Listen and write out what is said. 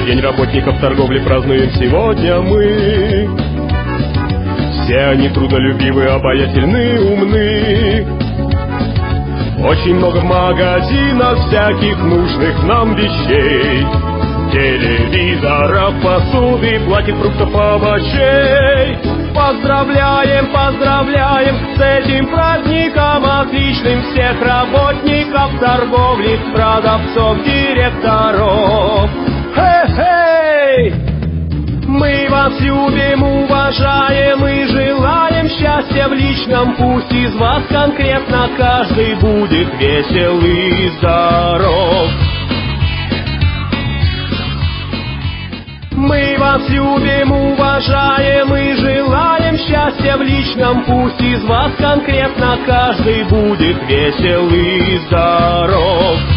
День работников торговли празднуем сегодня мы. Все они трудолюбивы, обаятельны, умны. Очень много в магазинах всяких нужных нам вещей. Телевизоров, посуды, платьев, фруктов, овощей. Поздравляем, поздравляем с этим праздником отличным всех работников торговли, продавцов, директоров. Хе-хей! Мы вас любим, уважаем и желаем счастья в личном. Пусть из вас конкретно каждый будет весел и здоров. Мы вас любим, уважаем и желаем счастья в личном. Пусть из вас конкретно каждый будет весел и здоров.